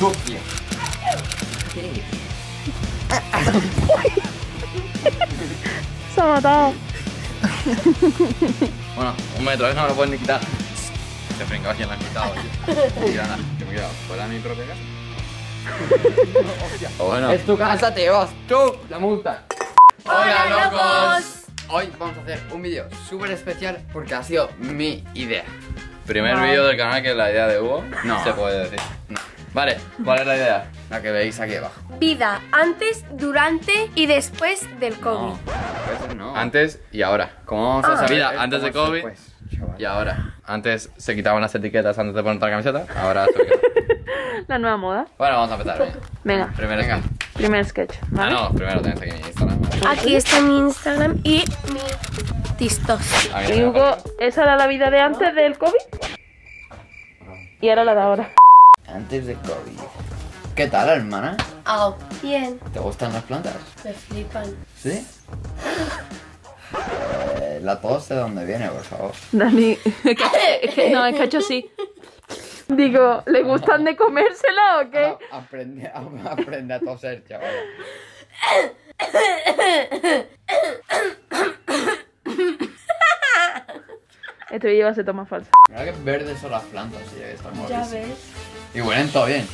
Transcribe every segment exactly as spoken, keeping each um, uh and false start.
sucia. ¿Qué? Se ha matado. Bueno, un metro, ¿eh? No me lo pueden ni quitar. Te pringado quién la han quitado, tío. Mira, nada, que me he quedado fuera de mi propia casa. O bueno. Es tu casa, te vas tú la multa. ¡Hola, locos! Hoy vamos a hacer un vídeo súper especial porque ha sido mi idea. Primer Vale. vídeo del canal que es la idea de Hugo. No. Se puede decir. No. Vale, ¿cuál es la idea? La que veis aquí abajo. Vida antes, durante y después del COVID. No. A veces no. Antes y ahora. ¿Cómo vamos a Ah. saber? Vida el antes de cómo es COVID después, chaval? y ahora. Antes se quitaban las etiquetas antes de ponerte la camiseta. Ahora se quita. La nueva moda. Bueno, vamos a empezar. Venga. Venga, Primero Venga. primer sketch, Ah, ¿vale? no, primero tienes aquí mi Instagram. Aquí está mi Instagram y mi TikTok. Ah, mira, Y mira, Hugo, mira. esa era la vida de antes del COVID. Y ahora la de ahora. Antes de COVID. ¿Qué tal, hermana? Oh, bien, ¿Te gustan las plantas? me flipan. ¿Sí? Eh, la tos de dónde viene, por favor. Dani, es que, no, es que ha hecho así. Digo, ¿le gustan de comérsela o qué? A- aprende, a, aprende a toser, chaval. Este vídeo va a ser toma falsa. Mira que verdes son las plantas, sí, ya que estamos Ya aquí. ves. Y huelen todo bien.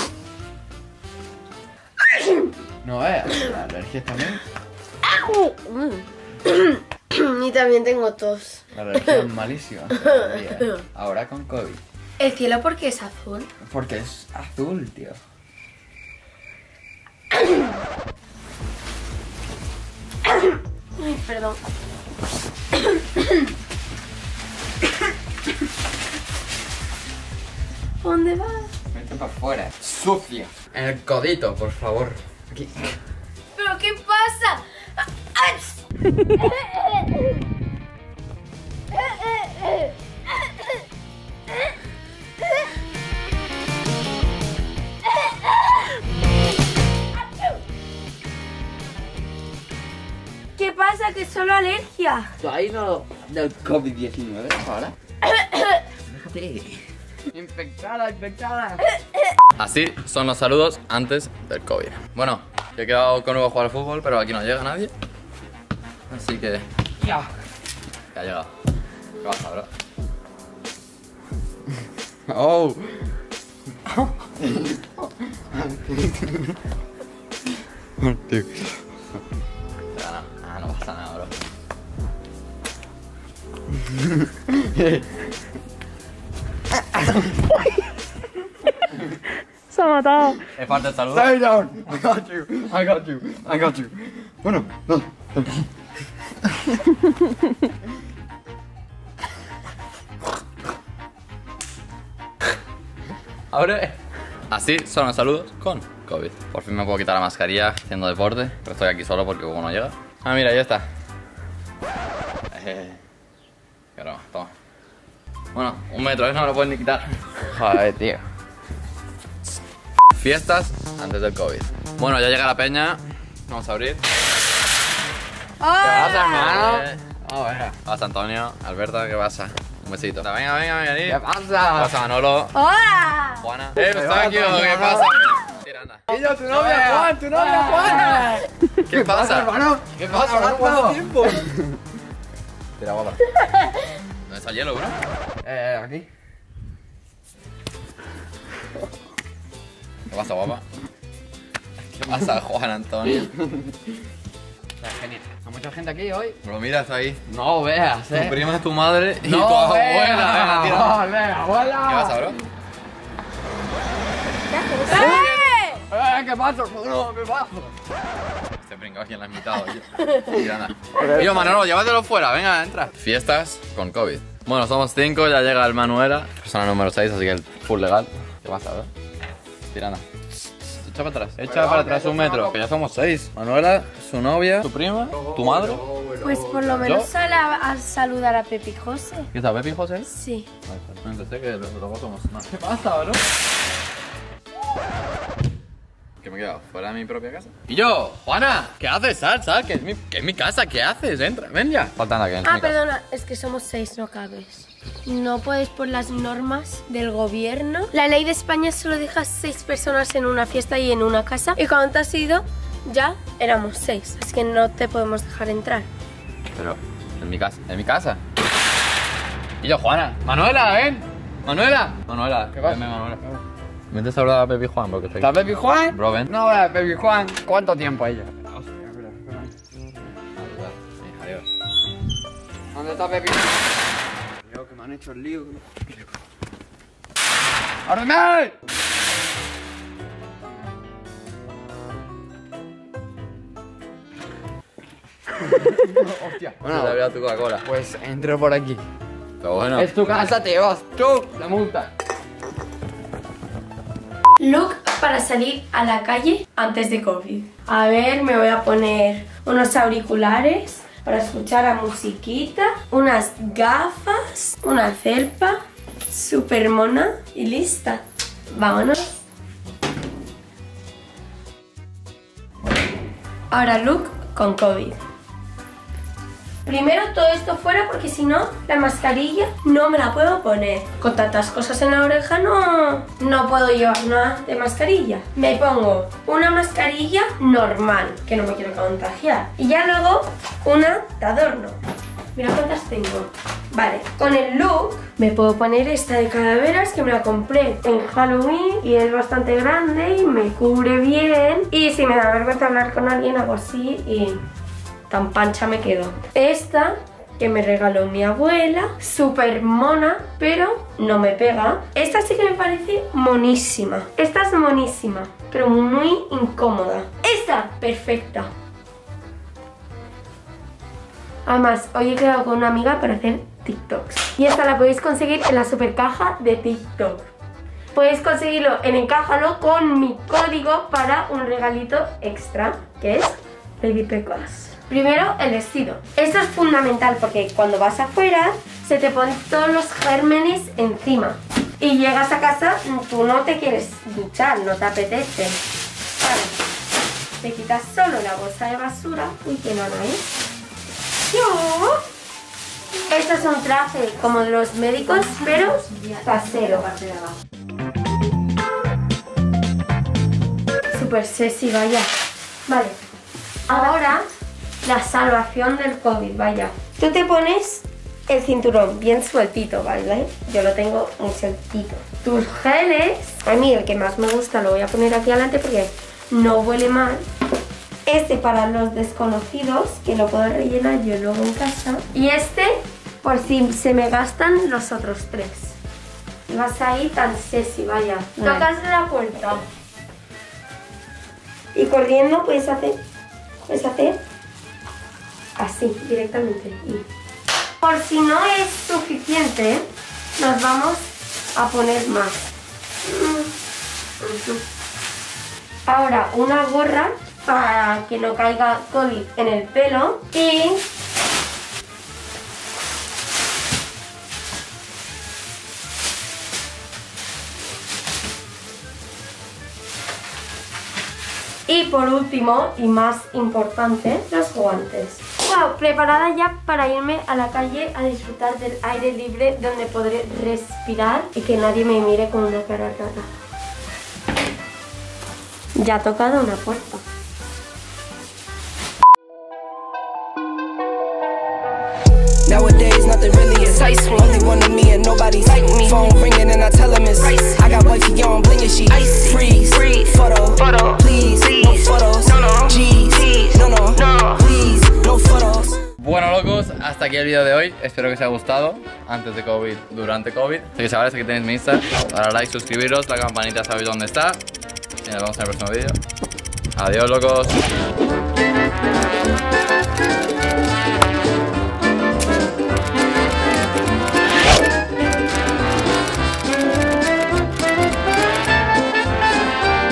No veas, la alergia también. Y también tengo tos. La alergia es malísima. todavía. Ahora con COVID. El cielo porque es azul. Porque es azul, tío. Ay, perdón. ¿Dónde vas? Vete para afuera. Sucia. En el codito, por favor. Aquí. ¿Pero qué pasa? ¿Qué pasa? Que es solo alergia. ¿Tú has ido del COVID diecinueve ahora? Déjate. Infectada, infectada. Así son los saludos antes del COVID. Bueno, yo he quedado con Hugo a jugar al fútbol, pero aquí no llega nadie. Así que Ya. ya ha llegado. ¿Qué pasa, bro? Oh. Tío. Ya, no, ah, no pasa nada, bro. Se ha matado. Es parte del saludo. Stay down. I got you. I got you. I got you. Bueno, no. Ahora. Así son los saludos con COVID. Por fin me puedo quitar la mascarilla haciendo deporte, pero estoy aquí solo porque Hugo no llega. Ah, mira, ya está. Eh, pero, toma. Bueno, un metro, ¿eh? No me lo pueden ni quitar. Joder, tío. Fiestas antes del COVID. Bueno, ya llega la peña. Vamos a abrir. ¿Qué pasa, hermano? Eh, A ver. ¿Qué pasa, Antonio? Alberta, ¿qué pasa? Un besito. Venga, venga, venga. ¿Qué ¿Qué pasa? pasa, Manolo? ¡Hola! Juana. Eh, Eustaquio, ¿qué pasa? Tira, anda. Y yo, tu novia, Juan, tu novia, Juan. ¿Qué pasa? hermano? ¿Qué pasa, hermano? ¿Cuánto tiempo? Tira, guapa. ¿Dónde está el hielo, bro? Eh, aquí. ¿Qué pasa, guapa? ¿Qué pasa, Juan Antonio? Genial. Hay mucha gente aquí hoy. Lo miras ahí. No veas, Tu eh. prima es tu madre y No tu abuela. veas. Venga, tira. No veas, abuela. ¿Qué pasa, bro? ¡Eh! Eh, ¿qué pasa? No, ¿qué pasa? Este pringao aquí en la mitad. Tira, anda. Y yo, Manolo, llévatelo fuera. Venga, entra. Fiestas con COVID. Bueno, somos cinco, ya llega el Manuela. Persona número seis, así que el full legal. ¿Qué pasa, bro? Tira, anda. Echa para atrás, echa Pero, para atrás que un eso metro. no- Que ya somos seis. Manuela, su novia, tu prima, tu madre. Pues por lo menos sal a, a saludar a Pepi José. ¿Qué está, Pepi José? Sí. No entendé que luego somos más. ¿Qué pasa, bro? Que me he quedado fuera de mi propia casa. Y yo, Juana, ¿qué haces? Sal, sal, que es mi, que es mi casa, ¿qué haces? Entra, ven ya. Faltan aquí, en Ah, mi casa. perdona, es que somos seis, no cabes. no puedes por las normas del gobierno. La ley de España solo deja seis personas en una fiesta y en una casa. Y cuando te has ido, ya éramos seis. Así que no te podemos dejar entrar. Pero, en mi casa, en mi casa. Y yo, Juana. Manuela, ven. Manuela. Manuela, ¿Qué pasa? Venme, Manuela. Vente a saludar a Pepi Juan porque estoy... ¿Está Pepi Juan? Bro, ven. No, vea, Pepi Juan. ¿Cuánto tiempo ella? Adiós. ¿Dónde está Pepi? Creo que me han hecho el lío. ¡Ábreme! Hostia. Bueno, te había tu Coca-Cola. Pues entro por aquí. Pero bueno. Es tu casa, te vas tú. La multa. Look para salir a la calle antes de COVID. A ver, me voy a poner unos auriculares para escuchar la musiquita, unas gafas, una celpa, super mona y lista. Vámonos. Ahora look con COVID. Primero todo esto fuera porque si no, la mascarilla no me la puedo poner. Con tantas cosas en la oreja no, no puedo llevar nada de mascarilla. Me pongo una mascarilla normal, que no me quiero contagiar. Y ya luego una de adorno. Mira cuántas tengo. Vale, con el look me puedo poner esta de calaveras que me la compré en Halloween y es bastante grande y me cubre bien. Y si me da vergüenza hablar con alguien, hago así y... tan pancha me quedo. Esta que me regaló mi abuela, súper mona, pero no me pega. Esta sí que me parece monísima. Esta es monísima, pero muy incómoda. Esta, perfecta. Además, hoy he quedado con una amiga para hacer TikToks. Y esta la podéis conseguir en la super caja de TikTok. Podéis conseguirlo en Encájalo con mi código para un regalito extra, que es Baby Pecas. Primero, el vestido. Esto es fundamental porque cuando vas afuera se te ponen todos los gérmenes encima. Y llegas a casa, tú no te quieres duchar, no te apetece. Vale. Te quitas solo la bolsa de basura. Uy, qué nana, ¿eh? Yo. Esto es un traje como de los médicos, pero casero. Súper sexy, vaya. Vale. Ahora... la salvación del COVID, vaya. Tú te pones el cinturón bien sueltito, ¿vale? Yo lo tengo muy sueltito. Tus geles, a mí el que más me gusta lo voy a poner aquí adelante porque no huele mal. Este para los desconocidos, que lo puedo rellenar yo luego en casa. Y este por si se me gastan los otros tres. Y vas ahí tan sexy, vaya. Vale. Tocas la puerta. Y corriendo puedes hacer... puedes hacer... así, directamente. Y por si no es suficiente, nos vamos a poner más. Ahora una gorra para que no caiga COVID en el pelo y Y por último, y más importante, los guantes. Wow, preparada ya para irme a la calle a disfrutar del aire libre donde podré respirar y que nadie me mire con una cara rara. Ya ha tocado una puerta. Nowadays, nothing really is ice. Only one of me and nobody's like me. Phone ringing and I tell him it's ice. I got wifey on bling and she ice. Freeze, freeze, photo, photo, please, please. No photos, no, no, G's, no, no, no, please, no photos. Bueno, locos, hasta aquí el vídeo de hoy. Espero que os haya gustado. Antes de COVID, durante COVID. Así que chavales, aquí tenéis mi Insta. Dale like, suscribiros, la campanita sabéis dónde está. Y nos vemos en el próximo vídeo. Adiós, locos.